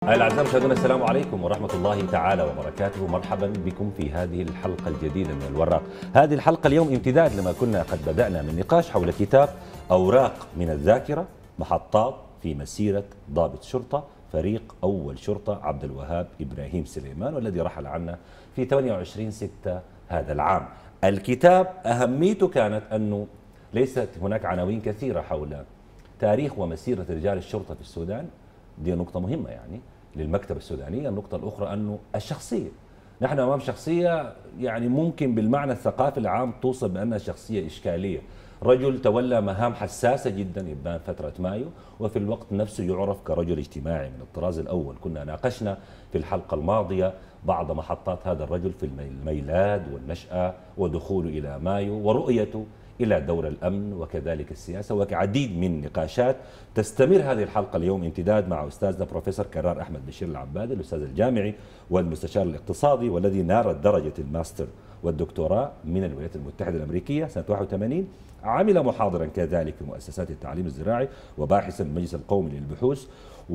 الأعزاء المشاهدون، السلام عليكم ورحمة الله تعالى وبركاته. مرحبا بكم في هذه الحلقة الجديدة من الوراق. هذه الحلقة اليوم امتداد لما كنا قد بدأنا من نقاش حول كتاب أوراق من الذاكرة، محطات في مسيرة ضابط شرطة فريق أول شرطة عبد الوهاب إبراهيم سليمان، والذي رحل عنا في 28/6 هذا العام. الكتاب أهميته كانت أنه ليست هناك عناوين كثيرة حول تاريخ ومسيرة رجال الشرطة في السودان. دي نقطة مهمة يعني للمكتبة السودانية. النقطة الأخرى أنه الشخصية، نحن أمام شخصية يعني ممكن بالمعنى الثقافي العام توصف بأنها شخصية إشكالية، رجل تولى مهام حساسة جدا إبان فترة مايو، وفي الوقت نفسه يعرف كرجل اجتماعي من الطراز الأول. كنا ناقشنا في الحلقة الماضية بعض محطات هذا الرجل في الميلاد والنشأة ودخوله إلى مايو ورؤيته إلى دور الأمن وكذلك السياسة، وكعديد من نقاشات. تستمر هذه الحلقة اليوم امتداد مع أستاذنا بروفيسور كرار أحمد بشير العبادي، الأستاذ الجامعي والمستشار الاقتصادي، والذي نال درجة الماستر والدكتوراه من الولايات المتحدة الأمريكية سنة 81. عمل محاضرا كذلك في مؤسسات التعليم الزراعي وباحثا بالمجلس القومي للبحوث،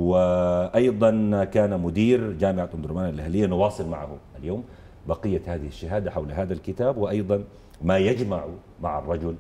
وأيضا كان مدير جامعة أم درمان الأهلية. نواصل معه اليوم بقية هذه الشهادة حول هذا الكتاب، وأيضا ما يجمع مع الرجل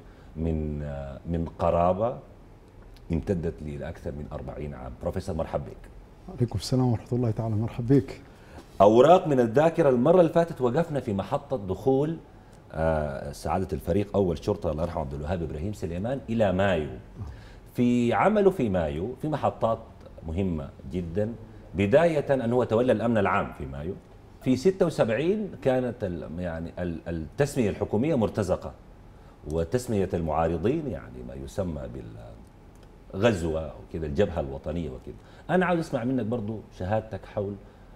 من قرابة امتدت لأكثر من 40 عام. بروفيسور مرحبا بك. عليكم السلام ورحمة الله تعالى. مرحبا بك. أوراق من الذاكرة. المرة اللي فاتت وقفنا في محطة دخول سعادة الفريق أول شرطة الله يرحمه عبد الوهاب إبراهيم سليمان إلى مايو. في عمله في مايو في محطات مهمة جدا. بداية أنه هو تولى الأمن العام في مايو. في 76 كانت يعني التسمية الحكومية مرتزقة، وتسمية المعارضين يعني ما يسمى بالغزوة أو كذا الجبهة الوطنية وكذا. أنا عاوز أسمع منك برضو شهادتك حول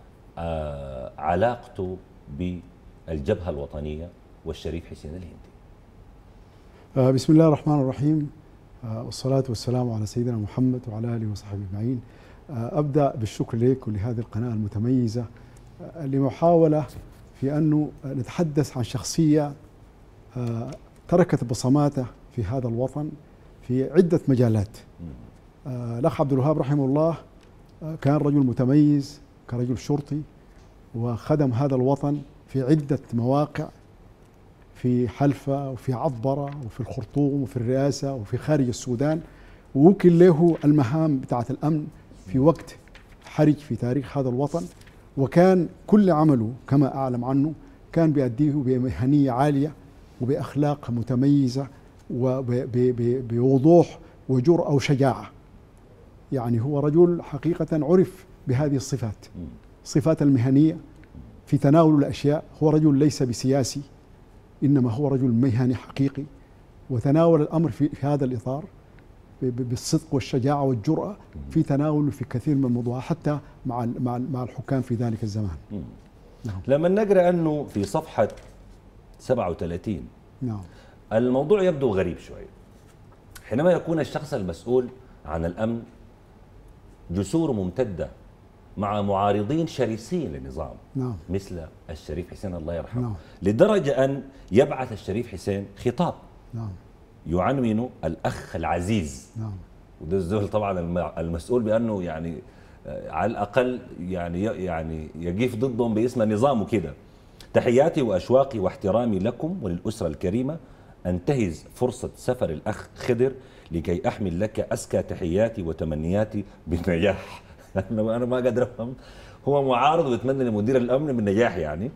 علاقته بالجبهة الوطنية والشريف حسين الهندي. بسم الله الرحمن الرحيم، والصلاة والسلام على سيدنا محمد وعلى آله وصحبه أجمعين. أبدأ بالشكر لك ولهذه القناة المتميزة لمحاولة في أنه نتحدث عن شخصية تركت بصماته في هذا الوطن في عدة مجالات. الأخ عبد الوهاب رحمه الله كان رجل متميز كرجل شرطي، وخدم هذا الوطن في عدة مواقع، في حلفة وفي عطبرة وفي الخرطوم وفي الرئاسة وفي خارج السودان، ووكل له المهام بتاعة الأمن في وقت حرج في تاريخ هذا الوطن. وكان كل عمله كما أعلم عنه كان بيأديه بمهنية عالية وبأخلاق متميزة وبوضوح وجرأة وشجاعة. يعني هو رجل حقيقة عرف بهذه الصفات، صفات المهنية في تناول الأشياء. هو رجل ليس بسياسي، إنما هو رجل مهني حقيقي، وتناول الأمر في هذا الإطار بالصدق والشجاعة والجرأة في تناول في كثير من الموضوعات حتى مع الحكام في ذلك الزمان. نعم. لما نقرأ أنه في صفحة 37 نعم الموضوع يبدو غريب شوي. حينما يكون الشخص المسؤول عن الأمن جسور ممتدة مع معارضين شرسين للنظام، نعم، مثل الشريف حسين الله يرحمه، نعم، لدرجة أن يبعث الشريف حسين خطاب نعم، يعنونه الأخ العزيز. نعم. وده الزول طبعا المسؤول بأنه يعني على الأقل يعني يقف ضدهم باسم النظام وكده. تحياتي وأشواقي واحترامي لكم وللأسرة الكريمة. أنتهز فرصة سفر الأخ خضر لكي أحمل لك أزكى تحياتي وتمنياتي بالنجاح. أنا ما قادر أفهم، هو معارض ويتمنى لمدير الأمن بالنجاح يعني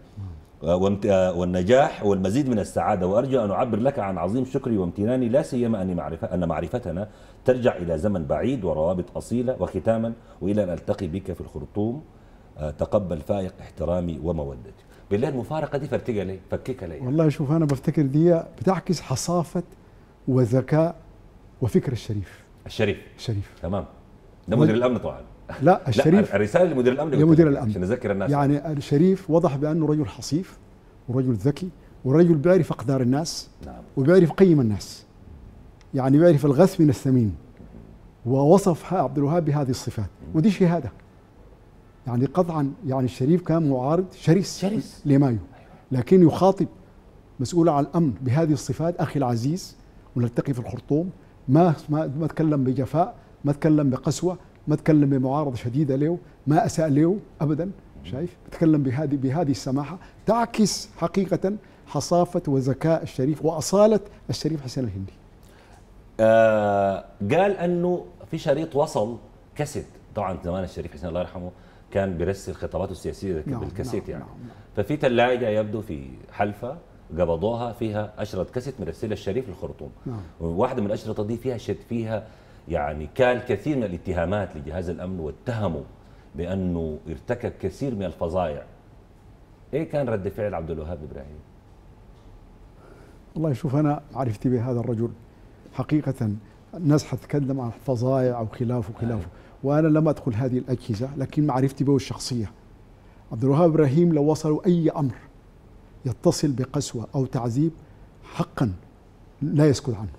والنجاح والمزيد من السعادة. وأرجو أن أعبر لك عن عظيم شكري وامتناني، لا سيما أن معرفتنا ترجع إلى زمن بعيد وروابط أصيلة. وختاما وإلى أن ألتقي بك في الخرطوم، تقبل فائق احترامي ومودتي. بالله المفارقة دي فكك لي. والله شوف، أنا بفتكر دي بتعكس حصافة وذكاء وفكر الشريف. تمام. ده مدير الأمن طبعا. لا، الشريف لا، الرسالة لمدير الأمن. لمدير الأمن عشان نذكر الناس. يعني الشريف وضح بأنه رجل حصيف ورجل ذكي ورجل بيعرف أقدار الناس. نعم. وبيعرف قيم الناس، يعني بيعرف الغث من الثمين. ووصف عبد الوهاب بهذه الصفات، ودي شهادة. يعني قطعا يعني الشريف كان معارض شرس لمايو، لكن يخاطب مسؤول عن الأمن بهذه الصفات. أخي العزيز، ونلتقي في الخرطوم، ما تكلم بجفاء، ما تكلم بقسوة، ما تكلم بمعارضة شديدة له، ما أساء له أبدا، شايف؟ تكلم بهذه السماحة تعكس حقيقة حصافة وذكاء الشريف وأصالة الشريف حسين الهندي. قال أنه في شريط وصل كاسيت، طبعا زمان الشريف حسين الله يرحمه كان بيرسل خطاباته السياسية بالكاسيت يعني. ففي ثلاجة يبدو في حلفة قبضوها فيها أشرطة كاسيت مرسلها الشريف للخرطوم. وواحدة من الأشرطة دي فيها يعني كان كثير من الاتهامات لجهاز الأمن، واتهموا بأنه ارتكب كثير من الفظائع. إيه كان رد فعل عبد الوهاب إبراهيم؟ والله شوف، أنا معرفتي بهذا الرجل حقيقة الناس حتتكلم عن فظائع أو خلافه وأنا لم أدخل هذه الأجهزة، لكن معرفتي به الشخصية عبد الوهاب إبراهيم لو وصلوا أي أمر يتصل بقسوة أو تعذيب حقا لا يسكت عنه.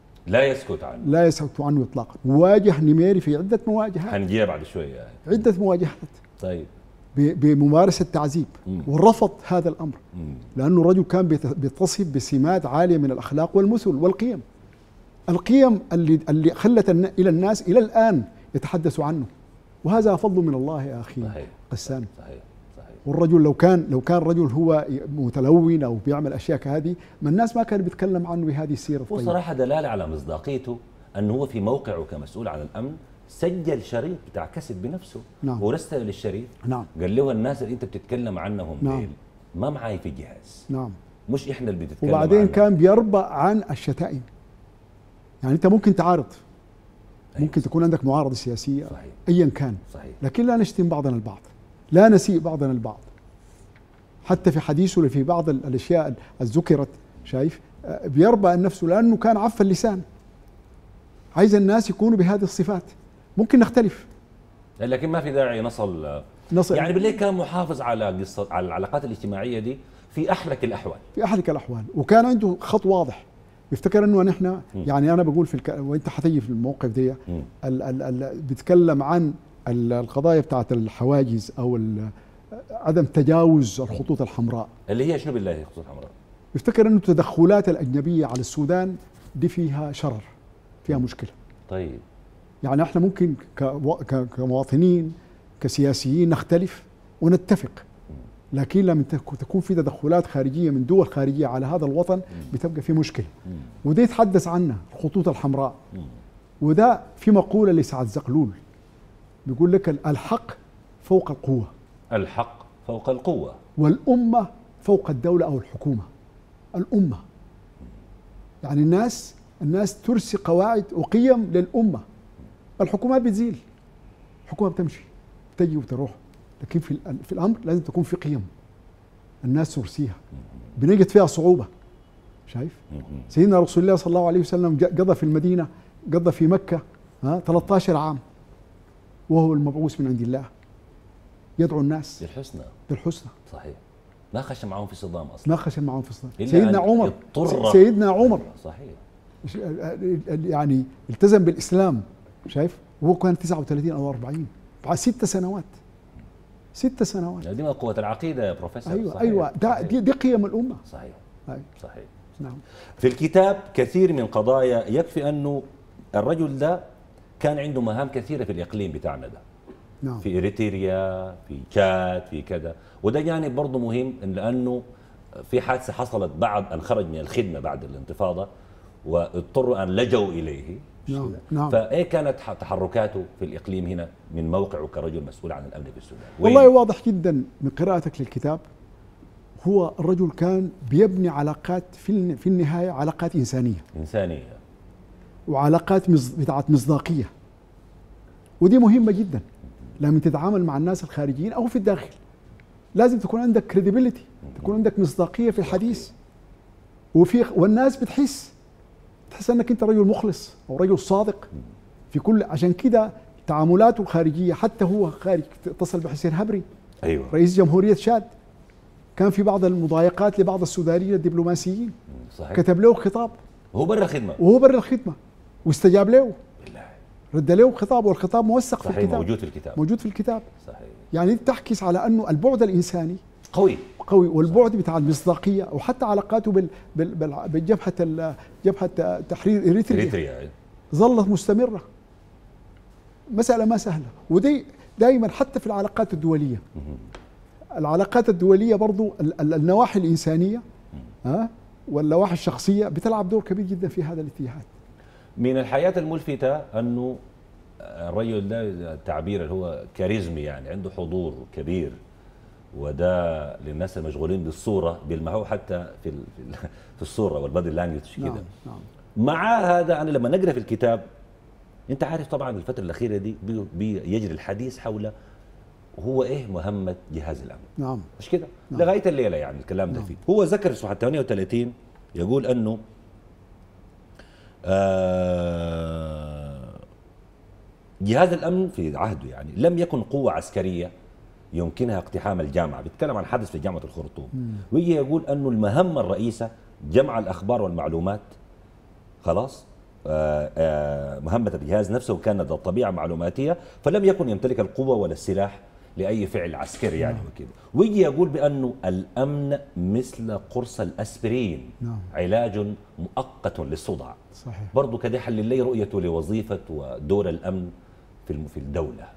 لا يسكت عنه إطلاقا. واجه نميري في عدة مواجهات، هنجيها بعد شوية يعني. عدة مواجهات. طيب. بممارسة تعذيب، ورفض هذا الأمر لأنه رجل كان بيتصف بسمات عالية من الأخلاق والمثل والقيم. القيم اللي خلت إلى الناس إلى الآن يتحدثوا عنه، وهذا فضل من الله يا أخي قسام. صحيح. والرجل لو كان رجل هو متلون أو بيعمل أشياء كهذه، ما الناس ما كان بيتكلم عنه بهذه السيرة الطيبة. وصراحة دلالة على مصداقيته أنه هو في موقعه كمسؤول عن الأمن سجل شريط بتاع كسب بنفسه. ورسل للشريف. قال له الناس اللي أنت بتتكلم عنهم ديل ما معاي في جهاز. مش إحنا اللي بنتكلم. وبعدين عنهم. كان بيربى عن الشتائم. يعني أنت ممكن تعارض، ممكن تكون عندك معارضة سياسية أيا كان، لكن لا نشتم بعضنا البعض، لا نسيء بعضنا البعض. حتى في حديثه في بعض الأشياء الذكرت، شايف، بيربى عن نفسه لأنه كان عف اللسان. عايز الناس يكونوا بهذه الصفات. ممكن نختلف لكن ما في داعي نصل يعني بالله. كان محافظ على قصة على العلاقات الاجتماعية دي في أحلك الأحوال. وكان عنده خط واضح. يفتكر انه نحن يعني انا بقول وانت حتيجي في الموقف دي بيتكلم عن القضايا بتاعت الحواجز او عدم تجاوز الخطوط الحمراء، اللي هي شنو بالله الخطوط الحمراء. يفتكر انه التدخلات الاجنبيه على السودان دي فيها شرر، فيها مشكله. طيب يعني احنا ممكن كمواطنين كسياسيين نختلف ونتفق، لكن لما تكون في تدخلات خارجية من دول خارجية على هذا الوطن بتبقى في مشكلة. وده يتحدث عنها الخطوط الحمراء. وده في مقولة لسعد زغلول بيقول لك الحق فوق القوة. الحق فوق القوة. والأمة فوق الدولة أو الحكومة. الأمة يعني الناس ترسي قواعد وقيم للأمة. الحكومات بتزيل، الحكومة بتمشي تجي وتروح، لكن في الأمر لازم تكون في قيم الناس ترسيها. بنجد فيها صعوبة. شايف سيدنا رسول الله صلى الله عليه وسلم قضى في المدينة، قضى في مكة 13 عام وهو المبعوث من عند الله يدعو الناس بالحسنى. صحيح. ما خش معهم في صدام أصلا. ما خش معهم في صدام. سيدنا عمر صحيح يعني التزم بالإسلام، شايف، وهو كان 39 أو 40 بعد 6 سنوات. 6 سنوات. دي قوة العقيدة يا بروفيسور. أيوة دي قيم الأمة. صحيح. نعم. في الكتاب كثير من قضايا، يكفي أنه الرجل ده كان عنده مهام كثيرة في الإقليم بتاعنا ده. نعم. في إريتريا، في تشاد، في كذا. وده جانب برضه مهم، لأنه في حادثة حصلت بعد أن خرج من الخدمة بعد الانتفاضة واضطروا أن لجوا إليه. نعم. فايه كانت تحركاته في الاقليم هنا من موقعه كرجل مسؤول عن الامن في السودان؟ والله واضح جدا من قراءتك للكتاب. هو الرجل كان بيبني علاقات في النهايه علاقات انسانيه وعلاقات بتاعت مصداقيه، ودي مهمه جدا. لما تتعامل مع الناس الخارجيين او في الداخل لازم تكون عندك كريديبيليتي، تكون عندك مصداقيه في الحديث، والناس بتحس انك انت رجل مخلص او رجل صادق في كل. عشان كده تعاملاته الخارجيه، حتى هو خارج اتصل بحسين هبري رئيس جمهوريه تشاد، كان في بعض المضايقات لبعض السودانيين الدبلوماسيين. صحيح. كتب له خطاب وهو برا الخدمه واستجاب له، رد له خطاب، والخطاب موثق في الكتاب. موجود في الكتاب. صحيح. يعني تحكي على انه البعد الانساني قوي، والبعد بتاع المصداقيه، وحتى علاقاته بالجبهه تحرير اريتريا ظلت مستمره. مسألة ما سهلة، ودي دائما حتى في العلاقات الدولية. العلاقات الدولية برضو النواحي الإنسانية والنواحي الشخصية بتلعب دور كبير جدا في هذا الاتجاه. من الحياة الملفتة أنه الرجل ده التعبير اللي هو كاريزمي، يعني عنده حضور كبير، وده للناس المشغولين بالصورة بيلمحوه حتى في الصورة والبادي لانجوج كده. نعم. مع هذا أنا لما نقرأ في الكتاب، أنت عارف طبعا الفترة الأخيرة دي بيجري الحديث حول هو إيه مهمة جهاز الأمن. نعم. مش كده؟ نعم. لغاية الليلة يعني الكلام ده فيه. هو ذكر في صفحة 38 يقول أنه جهاز الأمن في عهده يعني لم يكن قوة عسكرية يمكنها اقتحام الجامعة. بيتكلم عن حدث في جامعة الخرطوم، ويجي يقول أنه المهمة الرئيسة جمع الأخبار والمعلومات. خلاص، مهمة الجهاز نفسه كانت ذات طبيعة معلوماتية، فلم يكن يمتلك القوة ولا السلاح لأي فعل عسكري يعني وكذا. ويجي يقول بأنه الأمن مثل قرص الأسبرين، علاج مؤقت للصداع. صحيح. برضو كده حل لي رؤيته لوظيفة ودور الأمن في الدولة.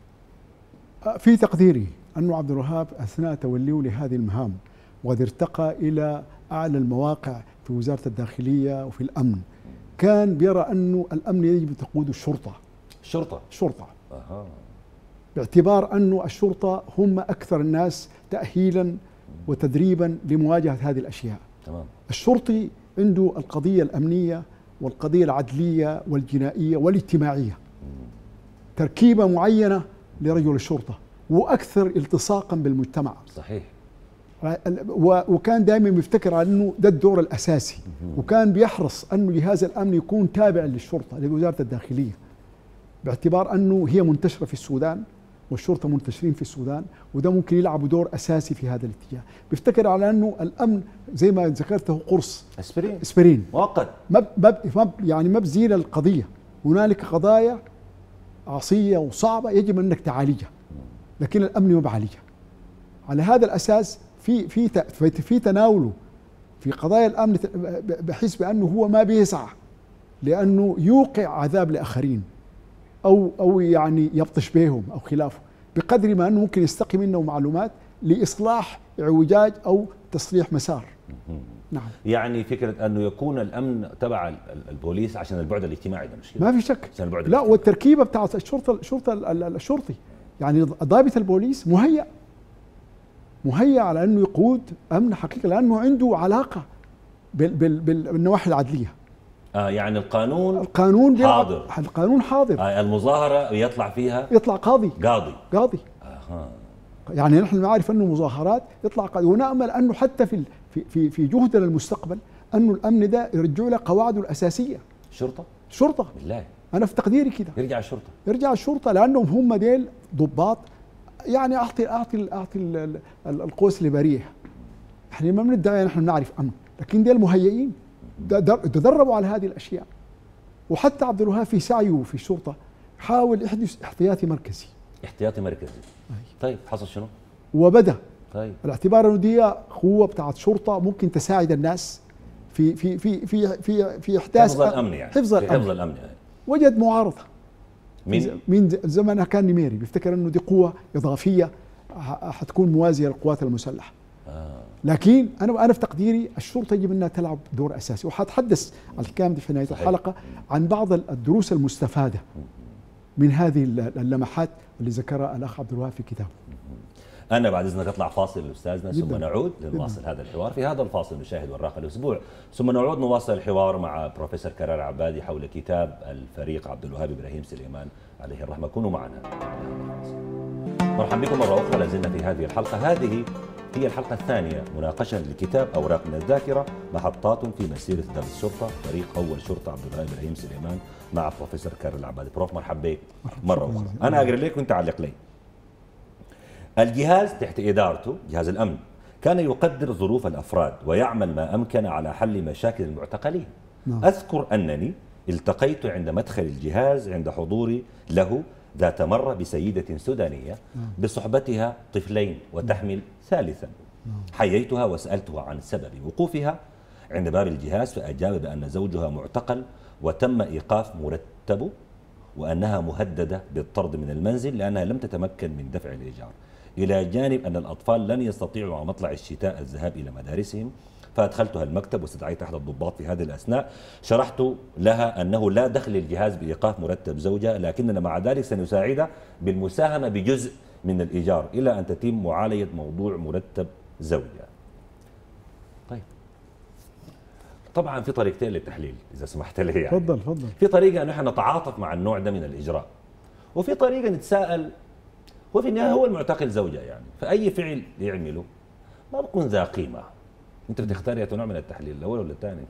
في تقديري أنه عبد الوهاب أثناء توليه لهذه المهام وقد ارتقى إلى أعلى المواقع في وزارة الداخلية وفي الأمن، كان بيرى أنه الأمن يجب تقوده الشرطة. باعتبار أنه الشرطة هم أكثر الناس تأهيلا وتدريبا لمواجهة هذه الأشياء. تمام. الشرطي عنده القضية الأمنية والقضية العدلية والجنائية والاجتماعية، تركيبة معينة لرجل الشرطة وأكثر التصاقا بالمجتمع. صحيح. وكان دائما يفتكر على أنه ده الدور الأساسي، وكان بيحرص أنه جهاز الأمن يكون تابع للشرطة لوزارة الداخلية، باعتبار أنه هي منتشرة في السودان والشرطة منتشرين في السودان، وده ممكن يلعبوا دور أساسي في هذا الاتجاه. بيفتكر على أنه الأمن زي ما ذكرته قرص اسبرين مؤقت، يعني ما بزيل القضية. هنالك قضايا عصية وصعبة يجب أنك تعالجها، لكن الأمن ما بعالجها. على هذا الأساس في تناوله في قضايا الأمن، بحس بأنه هو ما بيسعى لأنه يوقع عذاب لآخرين أو يعني يبطش بهم أو خلافه، بقدر ما أنه ممكن يستقي منه معلومات لإصلاح اعوجاج أو تصليح مسار. نعم. يعني فكرة أنه يكون الأمن تبع البوليس عشان البعد الاجتماعي ده، مش كده؟ ما في شك. لا، والتركيبة بتاعت الشرطي يعني ضابط البوليس مهيأ على أنه يقود أمن حقيقي، لأنه عنده علاقة بالنواحي العدلية. يعني القانون حاضر. القانون حاضر. المظاهرة يطلع قاضي. يعني نحن نعرف أنه مظاهرات يطلع قاضي، ونأمل أنه حتى في جهدنا المستقبل أنه الأمن ده يرجع له قواعده الأساسية. شرطة بالله، أنا في تقديري كده يرجع الشرطة، لأنهم هم ديل ضباط. يعني أعطي القوس لبريح. احنا ما بندعي نحن نعرف أمن، لكن ديل مهيئين تدربوا على هذه الأشياء. وحتى عبد الوهاب في سعيه في الشرطة حاول يحدث احتياطي مركزي. طيب حصل شنو؟ وبدأ. طيب. الاعتبار انه دي قوة بتاعت شرطة ممكن تساعد الناس في احداث حفظ الأمن يعني. حفظ الأمن يعني. وجد معارضة من زمن كان نميري بيفتكر انه دي قوة إضافية حتكون موازية للقوات المسلحة. لكن أنا في تقديري الشرطة يجب أنها تلعب دور أساسي، وحتحدث عن الكلام في نهاية الحلقة عن بعض الدروس المستفادة من هذه اللمحات اللي ذكرها الأخ عبد الوهاب في كتابه. أنا بعد إذنك أطلع فاصل أستاذنا، ثم نعود لنواصل هذا الحوار. في هذا الفاصل نشاهد وراق الأسبوع، ثم نعود نواصل الحوار مع بروفيسور كرارة عبادي حول كتاب الفريق عبد الوهاب إبراهيم سليمان عليه الرحمة. كونوا معنا. مرحبا بكم مرة أخرى، لازلنا في هذه الحلقة. هذه هي الحلقة الثانية مناقشة لكتاب أوراق من الذاكرة، محطات في مسيرة درس الشرطة، فريق أول شرطة عبد الوهاب إبراهيم سليمان، مع بروفيسور كرارة العبادي. بروف مرحبا بك مرة أخرى. أنا أقرأ لك وأنت علق لي. الجهاز تحت إدارته، جهاز الأمن، كان يقدر ظروف الأفراد ويعمل ما أمكن على حل مشاكل المعتقلين. أذكر أنني التقيت عند مدخل الجهاز عند حضوري له ذات مرة بسيدة سودانية بصحبتها طفلين وتحمل ثالثا. حييتها وسألتها عن سبب وقوفها عند باب الجهاز، فأجاب بأن زوجها معتقل وتم إيقاف مرتبه وأنها مهددة بالطرد من المنزل لأنها لم تتمكن من دفع الإيجار، إلى جانب أن الأطفال لن يستطيعوا على مطلع الشتاء الذهاب إلى مدارسهم. فأدخلتها المكتب واستدعيت أحد الضباط في هذه الأثناء، شرحت لها أنه لا دخل للجهاز بإيقاف مرتب زوجها، لكننا مع ذلك سنساعدها بالمساهمة بجزء من الإيجار إلى أن تتم معالجة موضوع مرتب زوجها. طيب، طبعا في طريقتين للتحليل إذا سمحت لي يعني. تفضل تفضل. في طريقة أنه نحن نتعاطف مع النوع ده من الإجراء، وفي طريقة نتساءل. هو في النهاية هو المعتقل زوجة يعني، فأي فعل يعمله ما بكون ذا قيمة. أنت بتختار يا نوع من التحليل، الأول ولا الثاني؟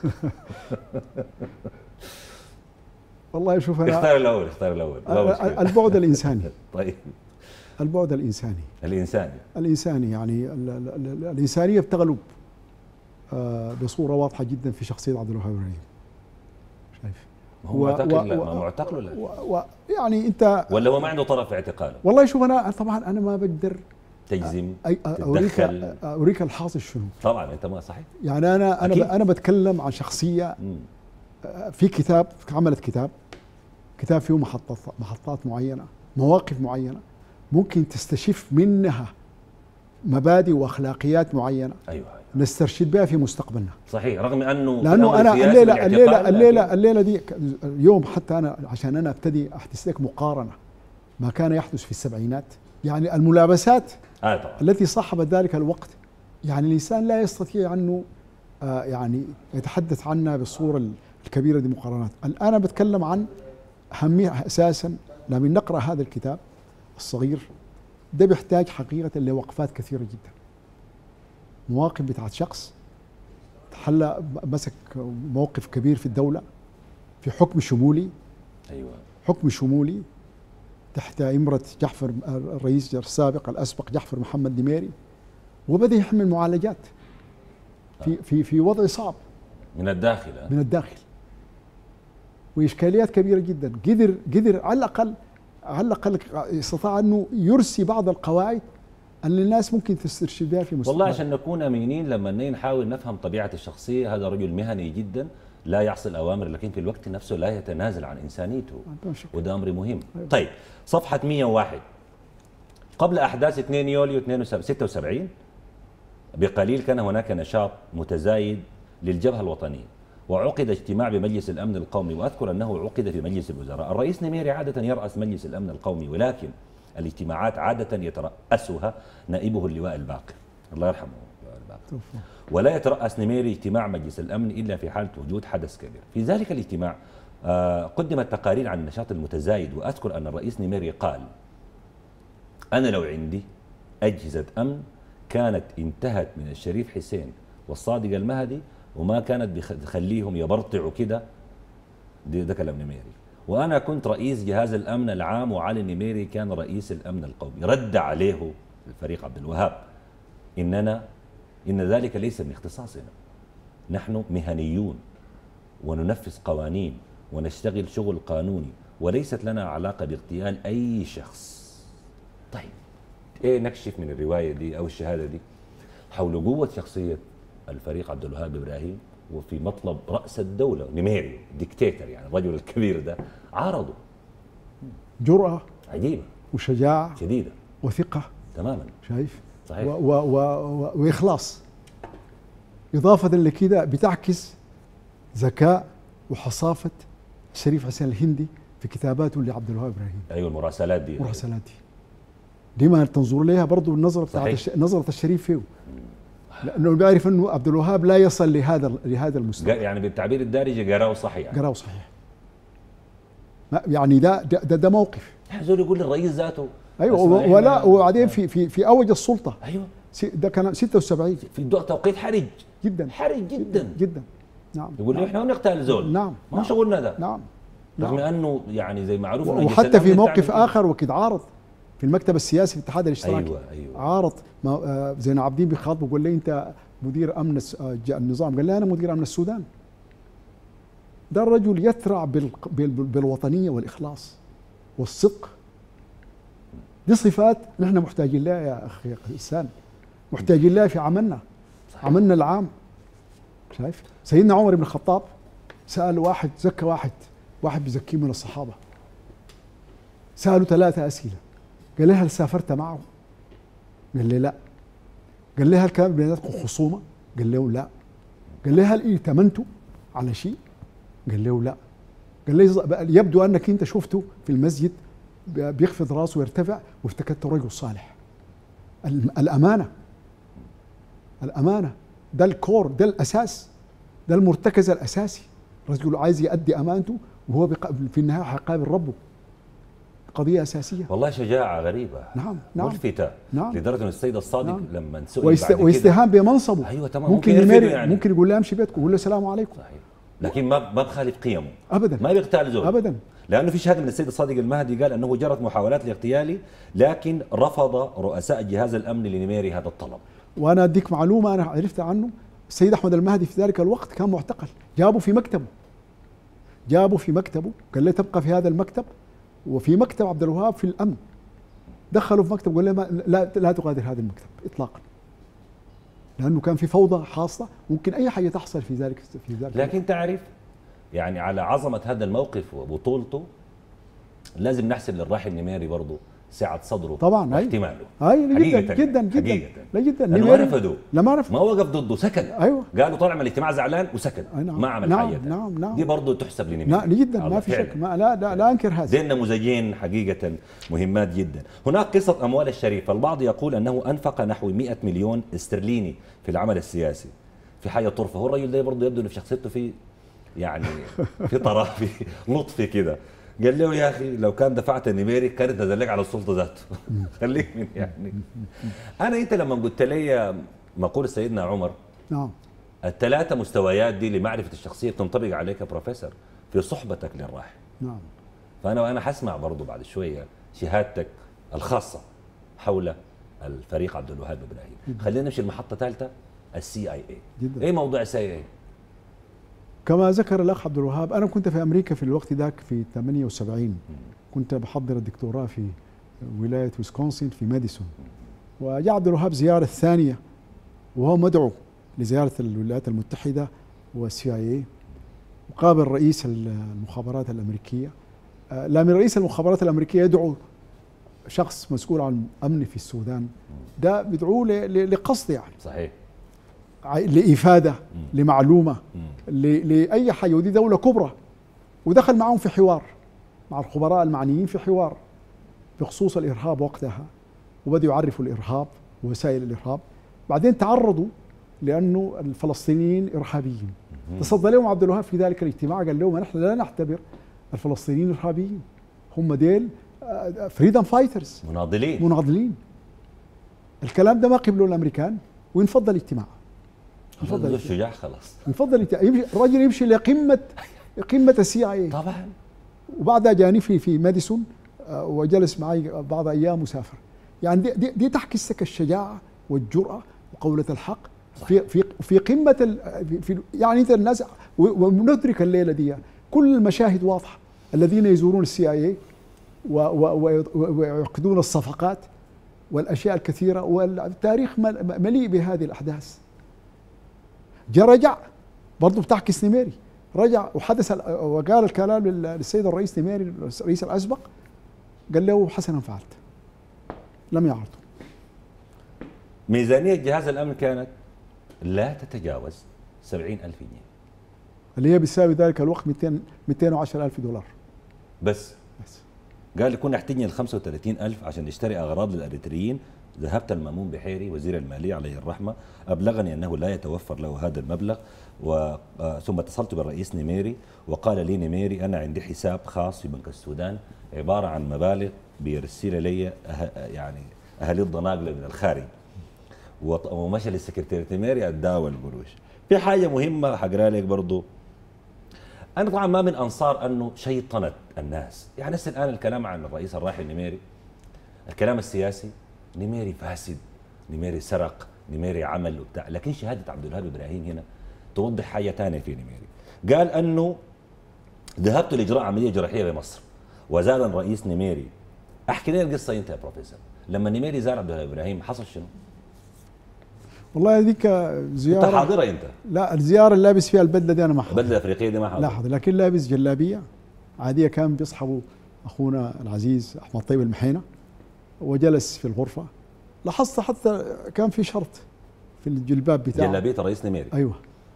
والله شوف أنا اختار الأول، اختار الأول. البعد الإنساني. طيب، البعد الإنساني. الإنساني يعني الإنسانية بتغلب بصورة واضحة جدا في شخصية عبد الوهاب إبراهيم. شايف؟ هو معتقل؟ لا، ما معتقل ولا يعني أنت ولا هو ما عنده طرف في اعتقاله؟ والله شوف أنا طبعا أنا ما بقدر تجزم أوريك الحاصل شنو. طبعا أنت ما صحيح. يعني أنا بتكلم عن شخصية في كتاب، عملت كتاب فيه محطات معينة، مواقف معينة ممكن تستشف منها مبادئ واخلاقيات معينه. ايوه نسترشد بها في مستقبلنا. صحيح، رغم انه لانه انا الليله دي اليوم حتى انا عشان انا ابتدي احدث لك مقارنه ما كان يحدث في السبعينات، يعني الملابسات طبعا. التي صاحبت ذلك الوقت، يعني الانسان لا يستطيع انه يعني يتحدث عنها بالصوره الكبيره دي مقارنات. الان انا بتكلم عن اهميه اساسا لما نقرا هذا الكتاب الصغير ده بيحتاج حقيقة لوقفات كثيرة جدا، مواقف بتاعت شخص تحلى مسك موقف كبير في الدولة في حكم شمولي. أيوة. حكم شمولي تحت إمرة جعفر الرئيس السابق الأسبق جعفر محمد نميري، وبدأ يحمل معالجات في وضع صعب من الداخل. من الداخل، وإشكاليات كبيرة جدا. قدر على الأقل استطاع أنه يرسي بعض القواعد اللي الناس ممكن تسترشد بها في مستقبل. والله عشان نكون أمينين لما نحاول نفهم طبيعة الشخصية، هذا رجل مهني جدا لا يعصي الأوامر، لكن في الوقت نفسه لا يتنازل عن إنسانيته، وده أمر مهم. طيب، صفحة 101 قبل أحداث 2 يوليو 76 بقليل كان هناك نشاط متزايد للجبهة الوطنية، وعقد اجتماع بمجلس الأمن القومي، وأذكر أنه عقد في مجلس الوزراء. الرئيس نميري عادة يرأس مجلس الأمن القومي، ولكن الاجتماعات عادة يترأسها نائبه اللواء الباقر، الله يرحمه اللواء الباقر، ولا يترأس نميري اجتماع مجلس الأمن إلا في حالة وجود حدث كبير. في ذلك الاجتماع قدمت تقارير عن النشاط المتزايد، وأذكر أن الرئيس نميري قال: أنا لو عندي أجهزة أمن كانت انتهت من الشريف حسين والصادق المهدي، وما كانت بتخليهم يبرطعوا كده. ده كلام نميري. وأنا كنت رئيس جهاز الأمن العام، وعلي نميري كان رئيس الأمن القومي. رد عليه الفريق عبد الوهاب إن ذلك ليس من اختصاصنا، نحن مهنيون وننفذ قوانين ونشتغل شغل قانوني، وليست لنا علاقة باغتيال أي شخص. طيب، إيه نكشف من الرواية دي أو الشهادة دي حول قوة شخصية الفريق عبد الوهاب إبراهيم وفي مطلب رأس الدولة نميري ديكتاتور، يعني الرجل الكبير ده عارضه. جرأة عجيبة وشجاعة شديدة وثقة تماما. شايف؟ صحيح. وإخلاص، إضافة لكده بتعكس ذكاء وحصافة الشريف حسين الهندي في كتاباته لعبد الوهاب إبراهيم. أيوة، المراسلات دي دي ما تنظر لها برضه النظرة بتاعت نظرة الشريف فيه، لأنه بيعرف أنه عبد الوهاب لا يصل لهذا المستوى، يعني بالتعبير الدارجي قراه صحيح، قراه صحيح. يعني ده موقف. زول يقول للرئيس ذاته. ايوه، ولا وبعدين في اوج السلطه. ايوه، ده كان 76 في توقيت حرج جدا، حرج جدا جدا. نعم، يقول له احنا نقتل زول. نعم، ما شغلنا ده. نعم، رغم انه يعني زي معروف انه وحتى في موقف اخر وكد عارض في المكتب السياسي في الاتحاد الاشتراكي. أيوة. عارض زين عابدين بيخاطبه بيقول لي انت مدير امن النظام، قال لي انا مدير امن السودان. ده الرجل يترع بالوطنية والإخلاص والصدق. دي صفات نحن محتاجين لها يا أخي إنسان، محتاجين لها في عملنا. صحيح. عملنا العام. شايف سيدنا عمر بن الخطاب سأل واحد، زكى واحد بيزكيه من الصحابة، سألوا 3 أسئلة. قال لي هل سافرت معه؟ قال لي لا. قال لي هل كان بيناتكم خصومة؟ قال له لا. قال لي هل ائتمنتوا على شيء؟ قال له لا. قال لي يبدو أنك أنت شفته في المسجد بيخفض راسه ويرتفع وافتكرته رجل صالح. الأمانة، الأمانة ده الكور، ده الأساس، ده المرتكز الأساسي. رجل عايز يؤدي أمانته وهو في النهاية حيقابل ربه. قضية أساسية. والله شجاعة غريبة. نعم ملفتة. نعم. لدرجة أن السيد الصادق نعم. لما سئل واستهان بمنصبه. أيوة تمام. ممكن يرفضه يعني. ممكن يقول له امشي بيتكم، يقول له السلام عليكم. صحيح. لكن ما بخالف قيمه ابدا، ما بيغتال زول ابدا، لانه في شهاده من السيد الصادق المهدي قال انه جرت محاولات لاغتيالي لكن رفض رؤساء الجهاز الامني لنميري هذا الطلب. وانا اديك معلومه انا عرفتها عنه. السيد احمد المهدي في ذلك الوقت كان معتقل، جابوا في مكتبه، قال له تبقى في هذا المكتب، وفي مكتب عبد الوهاب في الامن. دخلوا في مكتب قال له لا تغادر هذا المكتب اطلاقا، لانه كان في فوضى حاصله ممكن اي حاجه تحصل في ذلك لكن تعرف يعني على عظمه هذا الموقف وبطولته لازم نحسب للراحل نميري برضه سعة صدره طبعا واحتماله. جدا ما رفضوا، ما رفض، ما وقف ضده، سكت. ايوه قالوا طالع من الاجتماع زعلان وسكت. ما عمل حاجه. نعم. دي برضه تحسب لنميري. لا جدا ما في شك. لا انكر هذا. زي النموذجين حقيقه مهمات جدا. هناك قصه اموال الشريف، البعض يقول انه انفق نحو 100 مليون استرليني في العمل السياسي، في حاجه طرفه. هو الرجل ده برضه يبدو انه في شخصيته في يعني في طرف في لطف كده. قال له يا اخي لو كان دفعت النميري كانت نزلك على السلطه ذاته. خليك من يعني. انت لما قلت لي مقول سيدنا عمر نعم ال3 مستويات دي لمعرفه الشخصيه بتنطبق عليك يا بروفيسور في صحبتك للراحل. نعم. فانا حسمع برضه بعد شويه شهادتك الخاصه حول الفريق عبد الوهاب ابراهيم. خلينا نمشي المحطه الثالثه CIA. ايه موضوع CIA؟ كما ذكر الاخ عبد الوهاب، انا كنت في امريكا في الوقت ذاك في 78. كنت بحضر الدكتوراه في ولايه ويسكونسن في ماديسون. وجاء عبد الوهاب زياره ثانيه وهو مدعو لزياره الولايات المتحده والCIA، وقابل رئيس المخابرات الامريكيه. لما رئيس المخابرات الامريكيه يدعو شخص مسؤول عن امن في السودان، ده بيدعوه لقصد يعني صحيح، لإفادة، لمعلومة، لأي حاجة، ودي دولة كبرى. ودخل معهم في حوار مع الخبراء المعنيين، في حوار بخصوص الإرهاب وقتها، وبدأوا يعرفوا الإرهاب ووسائل الإرهاب. بعدين تعرضوا لأنه الفلسطينيين إرهابيين. تصدى لهم عبد الوهاب في ذلك الاجتماع، قال لهم نحن لا نعتبر الفلسطينيين إرهابيين، هم ديل فريدم فايترز، مناضلين. الكلام ده ما قبلوا الأمريكان، وينفضل الاجتماع. يفضل شجاع خلاص. يفضل الرجل يمشي لقمة CIA طبعا. وبعدها جاني في ماديسون وجلس معي بعض أيام وسافر. يعني دي تحكي لك الشجاعة والجرأة وقولة الحق في قمة يعني انت الناس. وندرك الليلة دي كل المشاهد واضحة. الذين يزورون CIA ويعقدون الصفقات والأشياء الكثيرة، والتاريخ مليء بهذه الأحداث. رجع برضه بتعكس نميري، رجع وحدث وقال الكلام للسيد الرئيس نميري الرئيس الأسبق، قال له حسنا فعلت، لم يعرضه. ميزانية جهاز الأمن كانت لا تتجاوز 70,000 جنيه، اللي هي بتساوي ذلك الوقت 210,000 دولار بس. قال لي كنا احتجنا ل 35,000 عشان نشتري أغراض للأريتريين. ذهبت المأمون بحيري وزير المالية عليه الرحمة، أبلغني أنه لا يتوفر له هذا المبلغ. ثم اتصلت بالرئيس نميري وقال لي نميري أنا عندي حساب خاص في بنك السودان عبارة عن مبالغ بيرسل لي يعني أهالي الضناقلة من الخارج، ومشى للسكرتير نميري أداول القروش. في حاجة مهمة حقرأ لك برضو، أنا طبعا ما من أنصار أنه شيطنت الناس. يعني هسه الآن الكلام عن الرئيس الراحل نميري، الكلام السياسي نميري فاسد، نميري سرق، نميري عمل وبتاع. لكن شهادة عبد الوهاب إبراهيم هنا توضح حاجة ثانية في نميري. قال أنه ذهبت لإجراء عملية جراحية بمصر وزار الرئيس نميري. أحكي لنا القصة أنت يا بروفيسور، لما نميري زار عبد الوهاب إبراهيم حصل شنو؟ والله هذيك زيارة أنت حاضرة أنت؟ لا، الزيارة اللي لابس فيها البدلة دي أنا ما حاضر. البدلة الأفريقية دي ما حاضر. لا حاضر، لكن لابس جلابية عادية. كان بيصحبوا أخونا العزيز أحمد طيب المحينة، وجلس في الغرفة. لاحظت حتى كان في شرط في الجلباب بتاعه، جلابية الرئيس نميري. أيوه.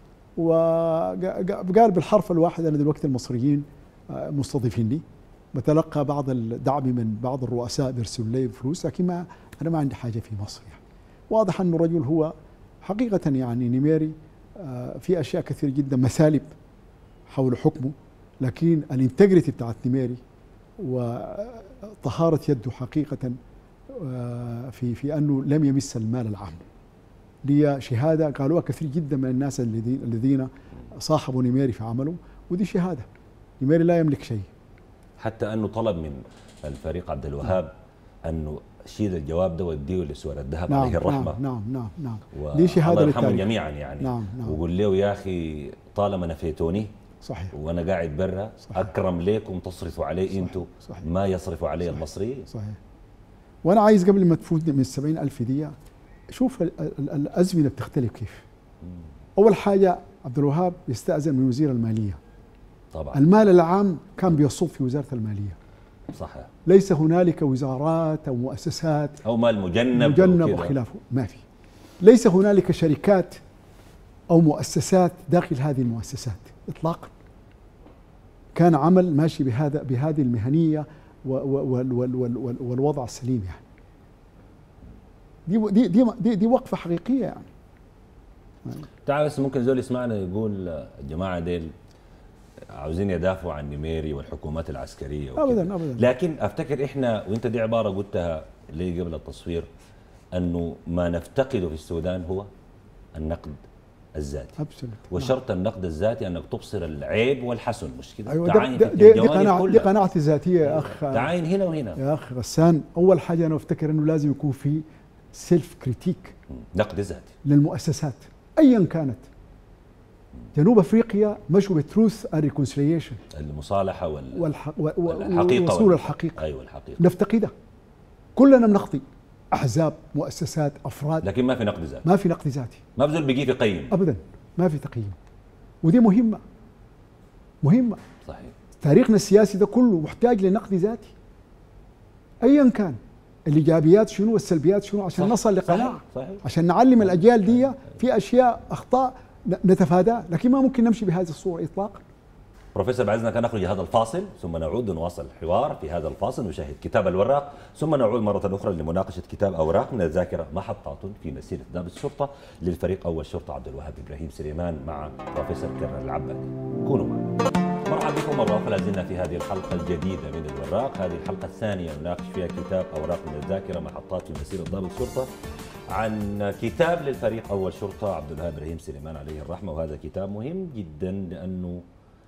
وقال بالحرف الواحد: أنا دلوقتي المصريين مستضيفيني، بتلقى بعض الدعم من بعض الرؤساء بيرسلوا لي فلوس، لكن أنا ما عندي حاجة في مصر. يعني واضح أنه رجل هو حقيقة يعني نميري في أشياء كثير جدا مثالب حول حكمه، لكن الانتجريتي بتاعت نميري وطهارة يده حقيقة في أنه لم يمس المال العام. دي شهادة قالوها كثير جدا من الناس الذين صاحبوا نميري في عمله، ودي شهادة. نميري لا يملك شيء. حتى أنه طلب من الفريق عبد الوهاب أنه شيل الجواب ده وديه لسور الذهب عليه الرحمة. نعم. دي شهادة للتاريخ جميعا يعني. نعم. وقول له يا أخي طالما نفيتوني صحيح وأنا قاعد برا، أكرم ليكم تصرفوا علي أنتم ما يصرفوا علي المصري. صحيح. وأنا عايز قبل ما تفوت من 70,000 دي، شوف الأزمنة بتختلف كيف. أول حاجة عبد الوهاب يستأذن من وزير المالية. طبعا المال العام كان بيصب في وزارة المالية. صحيح. ليس هنالك وزارات أو مؤسسات أو مال مجنب وخلافه، ما في. ليس هنالك شركات أو مؤسسات داخل هذه المؤسسات إطلاقا. كان عمل ماشي بهذه المهنية والوضع السليم. يعني دي وقفة حقيقية. يعني تعال بس ممكن زول يسمعنا يقول الجماعة ديل عاوزين يدافعوا عن نميري والحكومات العسكرية وكده. أبدا. لكن أفتكر إحنا، وإنت دي عبارة قلتها لي قبل التصوير، أنه ما نفتقده في السودان هو النقد الذاتي. وشرط النقد الذاتي أنك تبصر العيب والحسن، مش كده؟ أيوة. دي قناعتي الذاتية يا أخ. تعاين هنا وهنا يا أخ غسان. أول حاجة أنا أفتكر أنه لازم يكون في سيلف كريتيك، نقد ذاتي للمؤسسات أيا كانت. جنوب أفريقيا مشوا بتروث اند ريكونسيليشن، المصالحة والحقيقة وصول الحقيقة. أيوة الحقيقة نفتقدها كلنا، بنخطي أحزاب، مؤسسات، أفراد، لكن ما في نقد ذاتي. ما في نقد ذاتي. ما بزول بيجي يقيم أبدا، ما في تقييم. ودي مهمة. صحيح. تاريخنا السياسي ده كله محتاج لنقد ذاتي أيا كان، الإيجابيات شنو والسلبيات شنو، عشان نصل لقناعة. صحيح. عشان نعلم الأجيال دي في أشياء أخطاء نتفاداها، لكن ما ممكن نمشي بهذه الصورة إطلاقا. بروفيسور بعزنا كان نخرج هذا الفاصل، ثم نعود ونواصل الحوار. في هذا الفاصل نشاهد كتاب الوراق، ثم نعود مرة أخرى لمناقشة كتاب أوراق من الذاكرة، محطات في مسيرة نائب الشرطة للفريق أول شرطة عبد الوهاب إبراهيم سليمان مع بروفيسور كرر العبادي. كونوا معنا. مرحبا بكم مرة أخرى. لازلنا في هذه الحلقة الجديدة من الوراق، هذه الحلقة الثانية نناقش فيها كتاب أوراق من الذاكرة، محطات في مسيرة ضابط الشرطة، عن كتاب للفريق أول شرطة عبد الوهاب إبراهيم سليمان عليه الرحمة. وهذا كتاب مهم جدا لأنه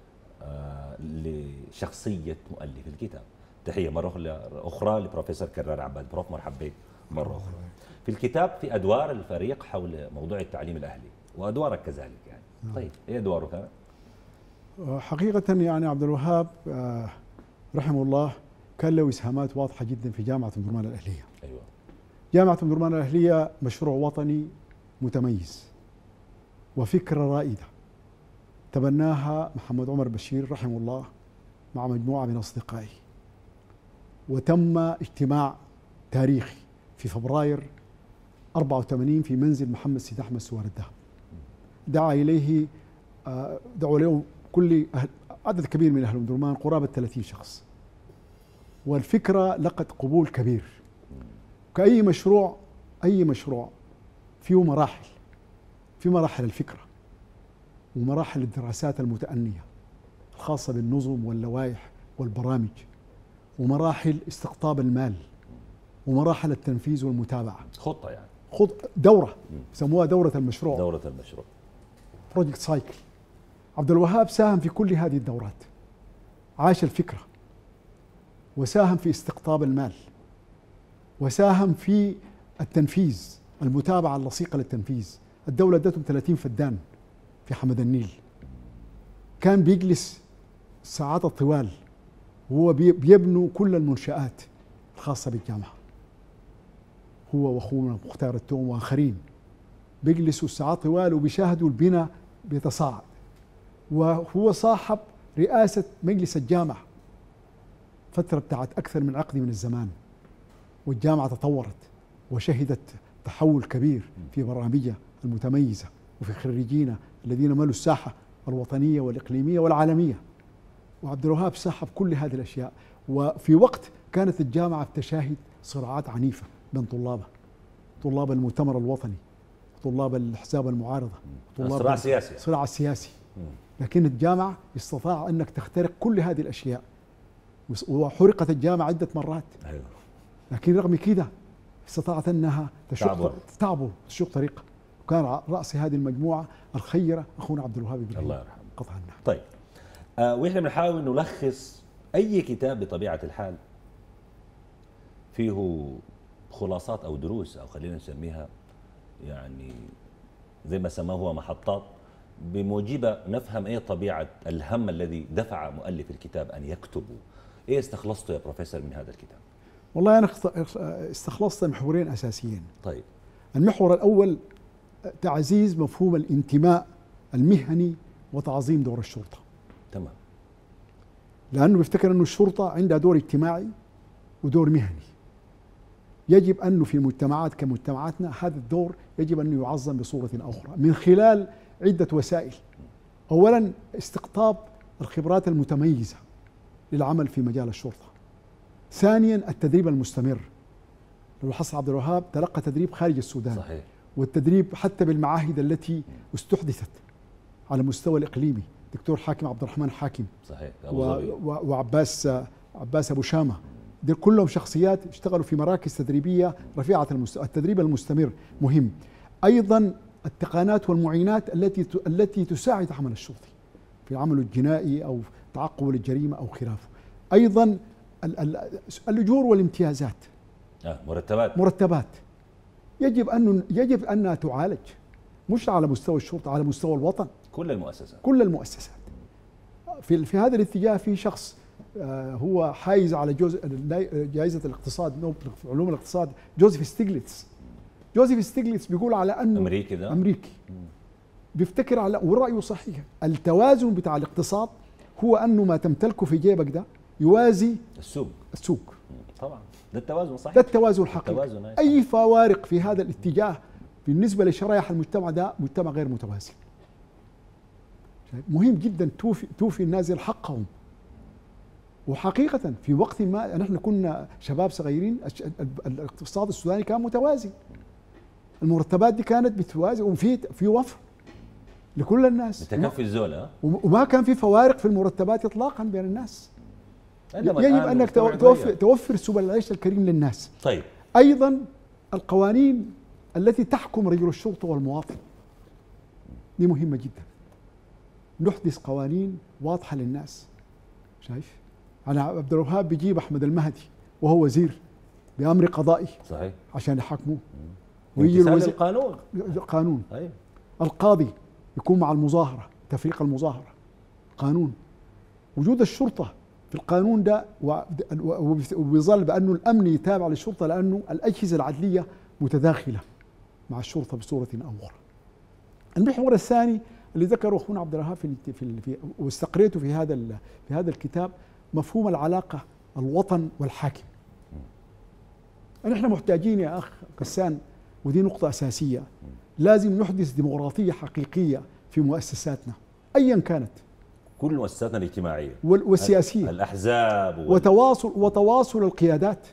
لشخصية مؤلف الكتاب. تحية مرة أخرى لبروفيسور كرر عباد. بروف مرحبا بك مرة أخرى. في الكتاب في أدوار الفريق حول موضوع التعليم الأهلي وأدوارك كذلك يعني. طيب إيه أدواره كانت؟ حقيقة يعني عبد الوهاب رحمه الله كان له إسهامات واضحة جدا في جامعة أم درمان الأهلية. أيوة. جامعة أم درمان الأهلية مشروع وطني متميز وفكرة رائدة تبناها محمد عمر بشير رحمه الله مع مجموعة من أصدقائه، وتم اجتماع تاريخي في فبراير 84 في منزل محمد سيد أحمد سوار الذهب. دعوا له كل عدد كبير من أهل أم درمان، قرابة 30 شخص، والفكرة لقت قبول كبير. كأي مشروع، أي مشروع فيه مراحل، في مراحل الفكرة ومراحل الدراسات المتأنية الخاصة بالنظم واللوائح والبرامج، ومراحل استقطاب المال، ومراحل التنفيذ والمتابعة. خطة يعني دورة يسموها دورة المشروع. دورة المشروع، بروجكت سايكل. عبد الوهاب ساهم في كل هذه الدورات، عاش الفكرة وساهم في استقطاب المال وساهم في التنفيذ، المتابعة اللصيقة للتنفيذ. الدولة ادتهم 30 فدان في حمد النيل، كان بيجلس ساعات الطوال وهو بيبنوا كل المنشآت الخاصة بالجامعة، هو واخونا مختار التوم واخرين بيجلسوا ساعات طوال وبيشاهدوا البناء بيتصاعد، وهو صاحب رئاسة مجلس الجامعة فترة بتاعت أكثر من عقد من الزمان، والجامعة تطورت وشهدت تحول كبير في برامجها المتميزة وفي خريجينا الذين ملوا الساحة الوطنية والإقليمية والعالمية. وعبد الوهاب صاحب كل هذه الأشياء، وفي وقت كانت الجامعة تشاهد صراعات عنيفة بين طلاب المؤتمر الوطني، طلاب الأحزاب المعارضة، صراع سياسي، صراع سياسي. لكن الجامعة استطاع أنك تخترق كل هذه الأشياء، وحرقت الجامعة عدة مرات. لكن رغم كده استطاعت أنها تعبر تشق طريقة، وكان رأس هذه المجموعة الخيرة أخونا عبد الوهاب بن الله يرحمه قطع النحو. طيب وإحنا بنحاول نلخص أي كتاب بطبيعة الحال فيه خلاصات أو دروس، أو خلينا نسميها يعني زي ما سماه هو محطات، بموجبها نفهم ايه طبيعة الهم الذي دفع مؤلف الكتاب أن يكتبه. ايه استخلصته يا بروفيسور من هذا الكتاب؟ والله أنا استخلصت محورين أساسيين. طيب، المحور الأول تعزيز مفهوم الانتماء المهني وتعظيم دور الشرطة. تمام. لأنه بيفتكر أنه الشرطة عندها دور اجتماعي ودور مهني، يجب أنه في مجتمعات كمجتمعاتنا هذا الدور يجب أن يعظم بصورة أخرى من خلال عدة وسائل. أولا استقطاب الخبرات المتميزة للعمل في مجال الشرطة. ثانيا التدريب المستمر. لو لاحظت عبد الوهاب تلقى تدريب خارج السودان. صحيح. والتدريب حتى بالمعاهد التي استحدثت على المستوى الإقليمي، دكتور حاكم عبد الرحمن حاكم، صحيح، وعباس أبو شامة، دول كلهم شخصيات اشتغلوا في مراكز تدريبية رفيعة المستوى. التدريب المستمر مهم. أيضا التقنيات والمعينات التي تساعد عمل الشرطي في العمل الجنائي أو تعقب الجريمة أو خلافه. أيضا الأجور والامتيازات، مرتبات يجب أنها تعالج، مش على مستوى الشرطة، على مستوى الوطن، كل المؤسسات. في هذا الاتجاه في شخص هو حايز على جائزة الاقتصاد نوبل في علوم الاقتصاد، جوزيف ستيغليتس بيقول على أنه أمريكي بيفتكر على، ورأيه صحيح، التوازن بتاع الاقتصاد هو أنه ما تمتلكه في جيبك ده يوازي السوق. طبعا ده التوازن صحيح، ده التوازن الحقيقي. أي فوارق في هذا الاتجاه بالنسبة لشرائح المجتمع ده مجتمع غير متوازن. مهم جدا توفي الناس حقهم. وحقيقة في وقت ما نحن كنا شباب صغيرين الاقتصاد السوداني كان متوازي، المرتبات دي كانت بتوازي، وفي وفر لكل الناس، تكفي الزول، وما كان في فوارق في المرتبات اطلاقا بين الناس. يجب انك توفر سبل العيش الكريم للناس. طيب، ايضا القوانين التي تحكم رجل الشرطة والمواطن دي مهمة جدا، نحدث قوانين واضحة للناس. شايف أنا عبد الوهاب بيجيب أحمد المهدي وهو وزير بأمر قضائي، صحيح، عشان يحاكموه، ويجي القانون. أيوه. القاضي يكون مع المظاهرة، تفريق المظاهرة، قانون. وجود الشرطة في القانون ده، وبيظل بأنه الأمن يتابع للشرطة، لأنه الأجهزة العدلية متداخلة مع الشرطة بصورة أو أخرى. المحور الثاني اللي ذكره أخونا عبد الوهاب في واستقريته في هذا الكتاب، مفهوم العلاقة الوطن والحاكم. نحن محتاجين يا أخ كسان، ودي نقطة أساسية، لازم نحدث ديمقراطية حقيقية في مؤسساتنا أيا كانت، كل مؤسساتنا الاجتماعية والسياسية، الأحزاب وتواصل القيادات،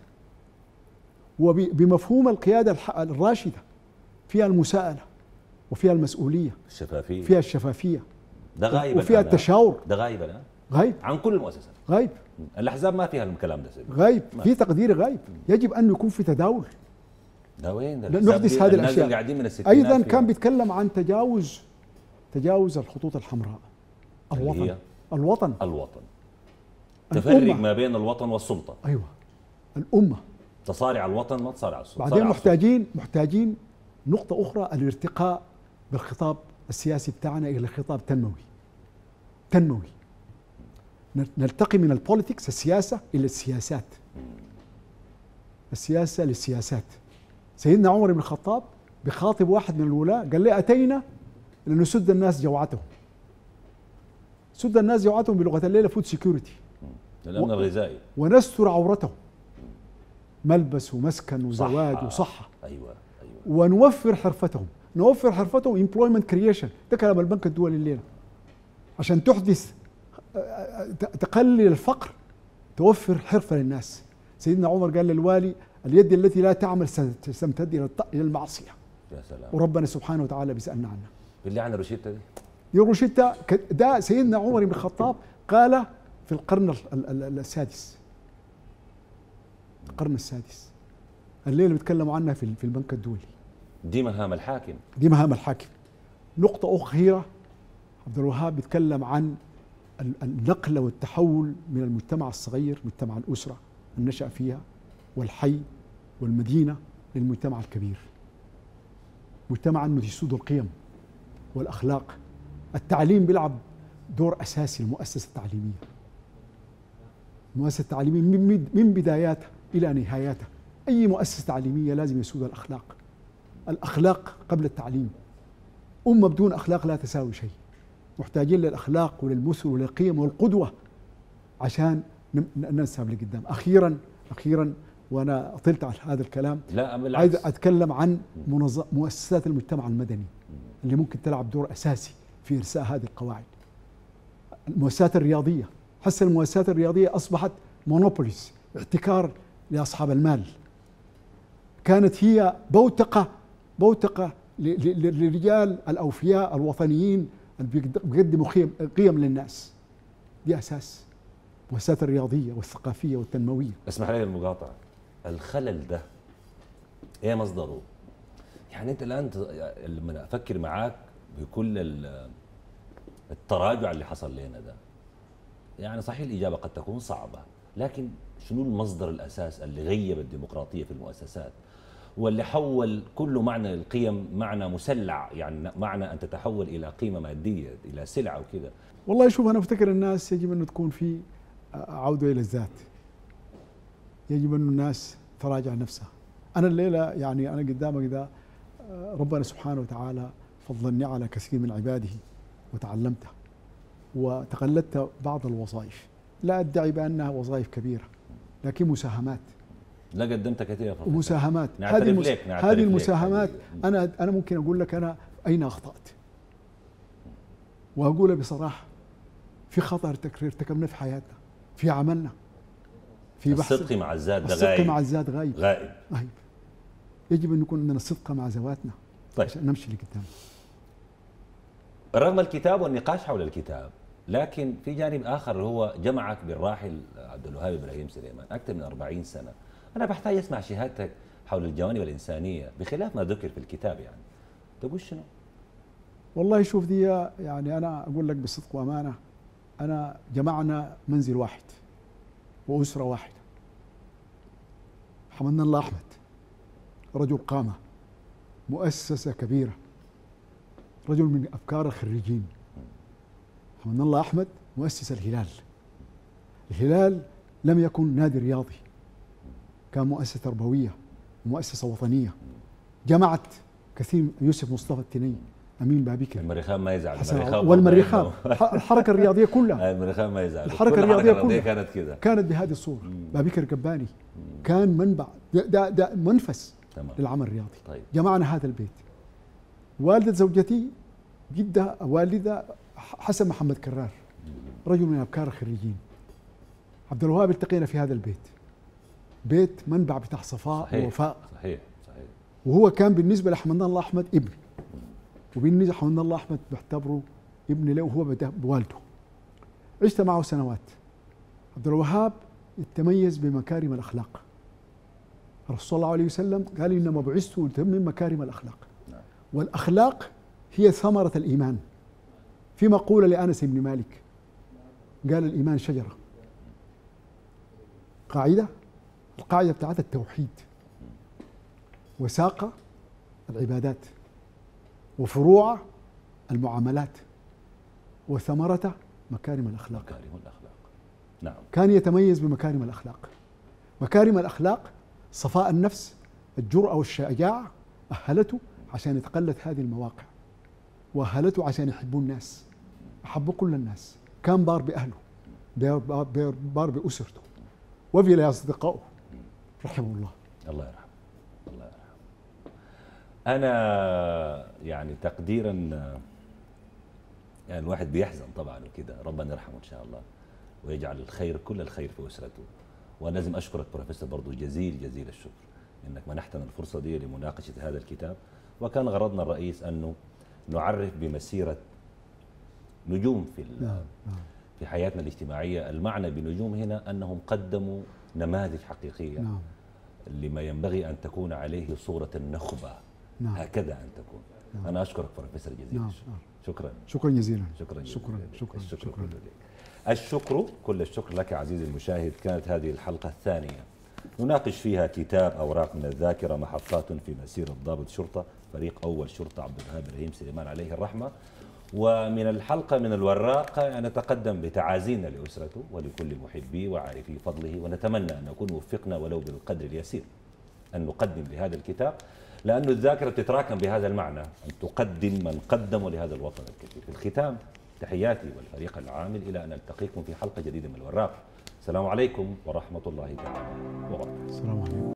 وبمفهوم القيادة الراشدة فيها المساءلة وفيها المسؤولية، فيها الشفافية، ده غايب، وفيها التشاور. ده غايب الآن، غايب عن كل المؤسسات، غايب. الأحزاب ما فيها الكلام ده، غايب، في تقدير غايب. يجب أن يكون في تداول. ده وين نحدث هذه الأشياء. أيضا كان بيتكلم عن تجاوز الخطوط الحمراء. الوطن تفرق ما بين الوطن والسلطة. أيوة، الأمة تصارع الوطن ما تصارع السلطة. بعدين محتاجين نقطة أخرى، الارتقاء بالخطاب السياسي بتاعنا إلى خطاب تنموي. نلتقي من البوليتكس، السياسة، إلى السياسات، السياسة للسياسات. سيدنا عمر بن الخطاب بخاطب واحد من الولاة قال لي أتينا لنسد الناس جوعتهم. سد الناس جوعتهم بلغة الليلة فود سيكوريتي، الأمن الغذائي، ونستر عورتهم، ملبس ومسكن وزواج وصحة. أيوة. ونوفر حرفتهم، نوفر حرفتهم employment creation. ده كلام البنك الدولي الليلة. عشان تحدث تقلل الفقر توفر حرفة للناس. سيدنا عمر قال للوالي: اليد التي لا تعمل ستمتد إلى المعصية. يا سلام. وربنا سبحانه وتعالى بيسألنا عنها. بالله عن الروشيتا دي. الروشيتا ده سيدنا عمر بن الخطاب قال في القرن السادس. القرن السادس. الليلة بيتكلموا عنها في البنك الدولي. دي مهام الحاكم. دي مهام الحاكم. نقطة أخيرة، عبد الوهاب بيتكلم عن النقل والتحول من المجتمع الصغير، مجتمع الأسرة النشأ فيها والحي والمدينة، للمجتمع الكبير، مجتمع أنه يسود القيم والأخلاق. التعليم بيلعب دور أساسي. المؤسسة التعليمية، المؤسسة التعليمية من بداياتها إلى نهاياتها، أي مؤسسة تعليمية لازم يسود الأخلاق. الأخلاق قبل التعليم. أمة بدون أخلاق لا تساوي شيء. محتاجين للأخلاق وللمثل وللقيم والقدوة عشان ننسب لقدام. أخيرا وأنا طلت على هذا الكلام، لا بالعكس، عايز أتكلم عن مؤسسات المجتمع المدني اللي ممكن تلعب دور أساسي في إرساء هذه القواعد. المؤسسات الرياضية، حتى المؤسسات الرياضية أصبحت مونوبوليس، احتكار لأصحاب المال. كانت هي بوتقة للرجال الأوفياء الوطنيين اللي بيقدموا قيم للناس. دي أساس المؤسسات الرياضية والثقافية والتنموية. اسمح لي المقاطعة، الخلل ده ايه مصدره؟ يعني انت الان لما افكر معاك بكل التراجع اللي حصل لنا ده، يعني صحيح الاجابه قد تكون صعبه، لكن شنو المصدر الاساس اللي غيب الديمقراطيه في المؤسسات واللي حول كل معنى القيم معنى مسلع، يعني معنى ان تتحول الى قيمه ماديه، الى سلعه وكذا؟ والله شوف، انا افتكر الناس يجب انه تكون في عوده الى الذات. يجب انه الناس تراجع نفسها. انا الليله يعني انا قدامك ده ربنا سبحانه وتعالى فضلني على كثير من عباده وتعلمتها وتقلدت بعض الوظائف، لا ادعي بانها وظائف كبيره لكن مساهمات. لا قدمت كثير ومساهمات. هذه المساهمات انا ممكن اقول لك انا اين اخطات، واقولها بصراحه. في خطأ ارتكبنا في حياتنا، في عملنا، في بحث. الصدق مع الذات ده الصدق مع الذات غايب. غائب. يجب ان يكون عندنا صدق مع ذواتنا. طيب، عشان نمشي لقدام. رغم الكتاب والنقاش حول الكتاب، لكن في جانب اخر هو جمعك بالراحل عبد الوهاب ابراهيم سليمان اكثر من 40 سنه. انا بحتاج اسمع شهادتك حول الجوانب الانسانيه بخلاف ما ذكر في الكتاب. يعني تقول شنو؟ والله شوف، دي يعني انا اقول لك بصدق وامانه، انا جمعنا منزل واحد واسره واحده. حمدنا الله احمد رجل قامه، مؤسسه كبيره، رجل من افكار الخريجين. حمدنا الله احمد مؤسس الهلال. الهلال لم يكن نادي رياضي، كان مؤسسه تربويه ومؤسسه وطنيه جمعت كثير. يوسف مصطفى التني، امين بابكر، المريخان ما يزعل، والمريخان الحركه الرياضيه كلها. المريخان ما يزعل، الحركه الرياضيه كلها كانت كذا، كانت بهذه الصوره. بابكر قباني كان منبع، ده منفس للعمل الرياضي. طيب. جمعنا هذا البيت. والدة زوجتي جدة والدة حسن محمد كرار، رجل من افكار الخريجين. عبد الوهاب التقينا في هذا البيت، بيت منبع بتاع صفاء ووفاء. صحيح. وهو كان بالنسبه لحمدنا الله احمد ابن، وبالنسبه لحمدنا الله احمد بعتبره ابن له، وهو بوالده. عشت معه سنوات. عبد الوهاب يتميز بمكارم الاخلاق. الرسول صلى الله عليه وسلم قال انما بعثت لاتمم مكارم الاخلاق. والاخلاق هي ثمره الايمان. في مقوله لانس بن مالك قال الايمان شجره. القاعده بتاعت التوحيد، وساق العبادات، وفروع المعاملات، وثمرة مكارم الأخلاق. نعم. كان يتميز بمكارم الأخلاق. مكارم الأخلاق صفاء النفس، الجرأة والشجاعة أهلته عشان يتقلد هذه المواقع، وأهلته عشان يحبوا الناس، أحبوا كل الناس. كان بار بأهله، بار بأسرته وفي لأصدقائه رحمه الله. الله يرحمه. الله يرحمه. أنا يعني تقديرا، يعني الواحد بيحزن طبعا وكده، ربنا يرحمه إن شاء الله ويجعل الخير كل الخير في أسرته. ولازم أشكرك بروفيسور برضو جزيل الشكر إنك منحتنا الفرصة دي لمناقشة هذا الكتاب. وكان غرضنا الرئيس أنه نعرف بمسيرة نجوم في حياتنا الاجتماعية. المعنى بنجوم هنا أنهم قدموا نماذج حقيقية لما ينبغي أن تكون عليه صورة النخبة. هكذا أن تكون. أنا أشكرك بروفيسور جزيل الشكر. شكرا جزيلا. الشكر كل الشكر لك عزيزي المشاهد. كانت هذه الحلقة الثانية نناقش فيها كتاب أوراق من الذاكرة، محطات في مسيرة ضابط شرطة فريق أول شرطة عبد الوهاب رهيم سليمان عليه الرحمة. ومن الحلقة من الوراق نتقدم بتعازينا لأسرته ولكل محبيه وعارفي فضله، ونتمنى أن نكون وفقنا ولو بالقدر اليسير أن نقدم لهذا الكتاب، لأن الذاكرة تتراكم بهذا المعنى، أن تقدم من قدموا لهذا الوطن الكثير. في الختام تحياتي والفريق العامل إلى أن نلتقيكم في حلقة جديدة من الوراق. السلام عليكم ورحمة الله تعالى وبركاته. السلام عليكم.